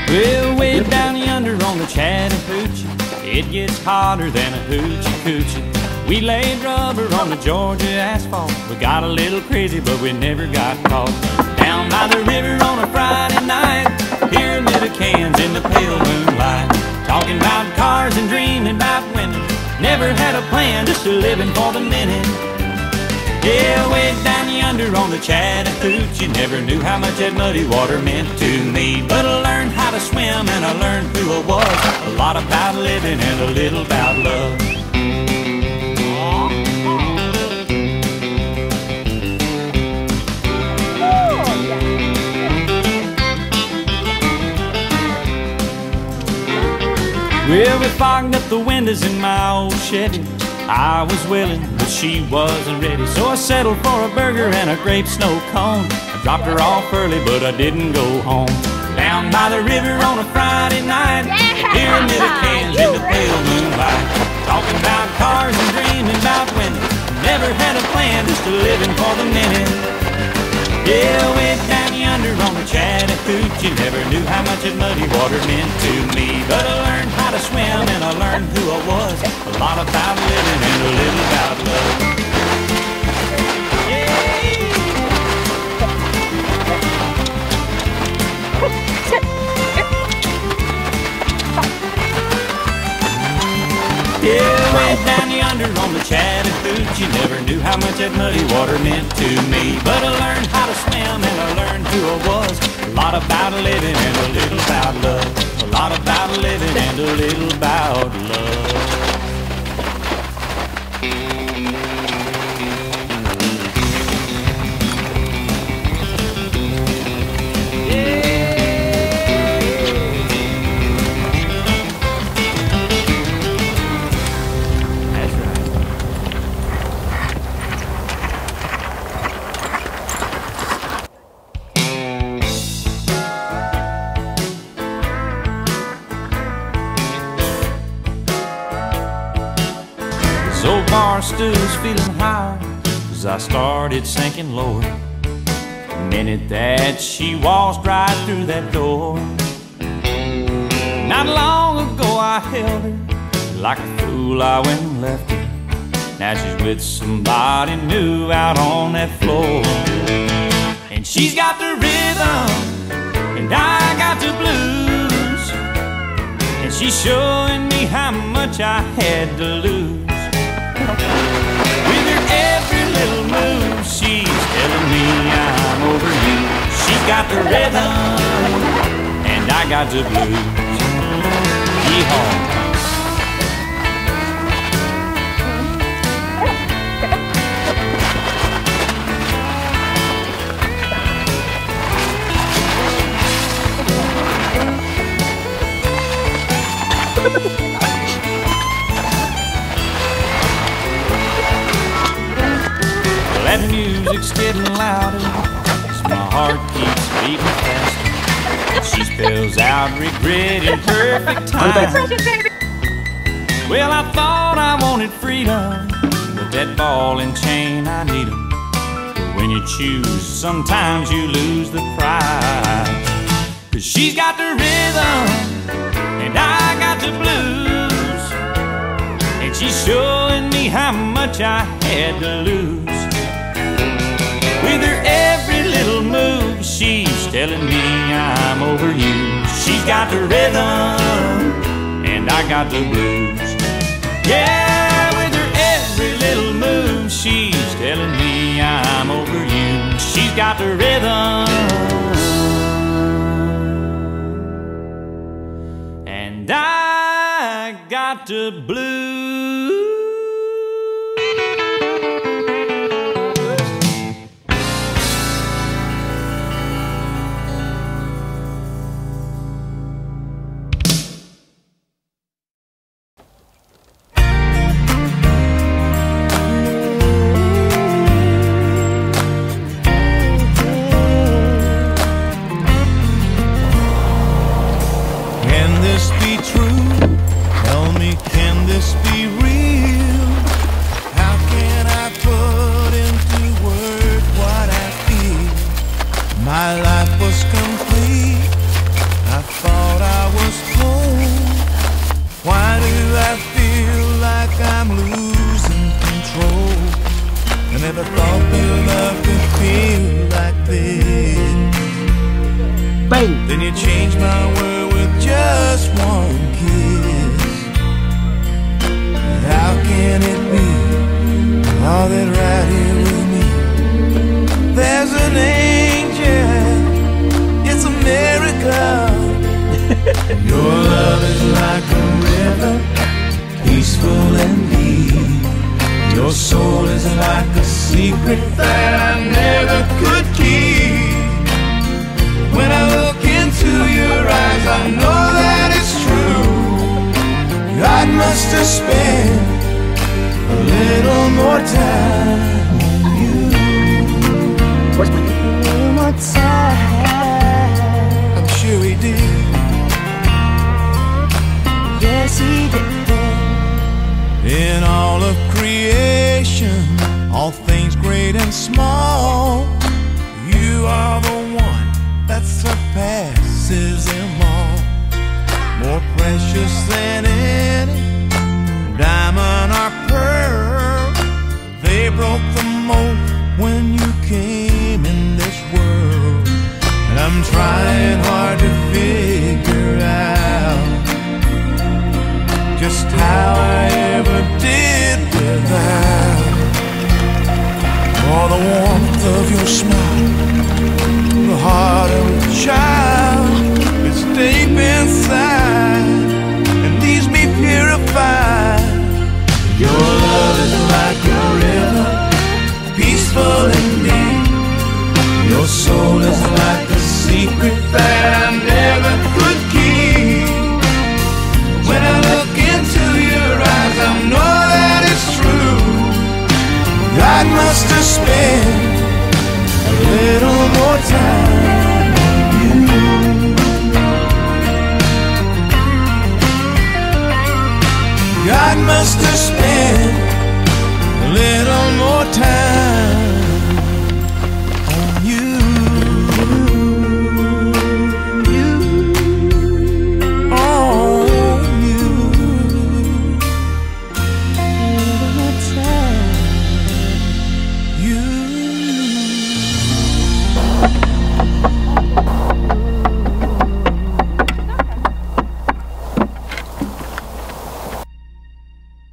Well, way down yonder on the Chattahoochee, it gets hotter than a hoochie coochie. We laid rubber on the Georgia asphalt. We got a little crazy, but we never got caught. Down by the river on a Friday night, pyramid of cans in the pale moonlight, talking about cars and dreaming about women. Never had a plan, just a living for the minute. Yeah, way down yonder on the Chattahoochee, never knew how much that muddy water meant to me. But I learned how to swim and I learned who I was. A lot about living and a little about love. Well, we fogged up the windows in my old Chevy. I was willing, but she wasn't ready. So I settled for a burger and a grape snow cone. I dropped her off early, but I didn't go home. Down by the river on a Friday night, pyramid of cans in the pale moonlight, talking about cars and dreaming about women. Never had a plan, just a living for the minute. Yeah, way down yonder on the Chattahoochee, never knew how much that muddy water meant to me. But I learned how to swim and I learned who I was. A lot about living and a little about love. Yeah, way down yonder on the Chattahoochee, never knew how much that muddy water meant to me. But I learned how to swim and I learned who I was. A lot about living and a little about love. A lot about living and a little about love. So bar stools feeling high as I started sinking lower. The minute that she waltzed right through that door. Not long ago I held her, like a fool I went and left her. Now she's with somebody new out on that floor. And she's got the rhythm and I got the blues, and she's showing me how much I had to lose. With her every little move, she's telling me I'm over you. She's got the rhythm, and I got the blues. Yeehaw. That music's getting louder as my heart keeps beating faster. She spells out regret in perfect time. Well, I thought I wanted freedom, but that ball and chain, I need 'em. But when you choose, sometimes you lose the prize. 'Cause she's got the rhythm and I got the blues, and she's showing me how much I had to lose. With her every little move, she's telling me I'm over you. She's got the rhythm, and I got the blues. Yeah, with her every little move, she's telling me I'm over you. She's got the rhythm, and I got the blues. Can this be true? Tell me, can this be real? you change my world with just one kiss? How can it be all that right here with me? There's an angel, it's a miracle. Your love is like a river, peaceful and deep. Your soul is like a secret that I never could keep. When I look into your eyes, I know that it's true. God must have spent a little more time on you. A little more time. I'm sure he did. Yes, he did. In all of creation, all things great and small, you are the one that surpasses them all. More precious than any diamond or pearl. They broke the mold when you came in this world. And I'm trying hard to figure out just how I ever did without all the warmth of your smile, the heart of a child. It's deep inside and leaves me purified. Your love is like a river, peaceful and deep. Your soul is like a secret that I never could keep. When I look into your eyes, I know that it's true. God must have spent a little more time on you. God must have spent